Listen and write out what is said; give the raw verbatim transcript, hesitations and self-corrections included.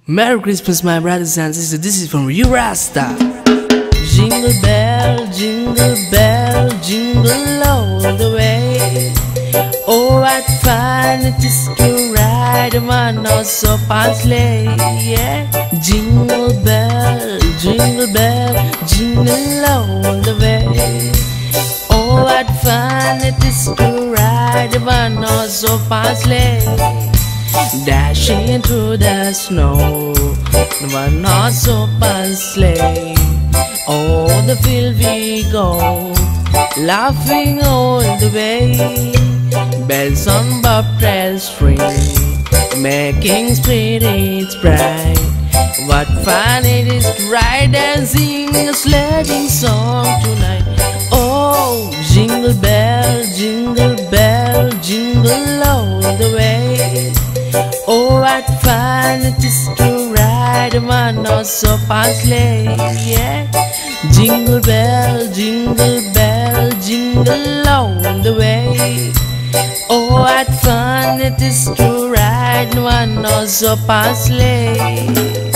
Merry Christmas, my brothers and sisters. This is from you, Rasta. Jingle bell, jingle bell, jingle all the way. Oh, what fun it is to ride a one-horse open sleigh. Yeah. Jingle bell, jingle bell, jingle all the way. Oh, what fun it is to ride a one-horse open sleigh. Dashing through the snow, one horse open sleigh. Oh, the field we go, laughing all the way. Bells on bobtails ring, making spirits bright. What fun it is to ride and sing a sledding song tonight. Oh, jingle bell, jingle bell, jingle all the way. Oh, what fun it is to ride a one-horse open sleigh. Yeah. Jingle bell, jingle bell, jingle all the way. Oh, what fun it is to ride one horse open sleigh.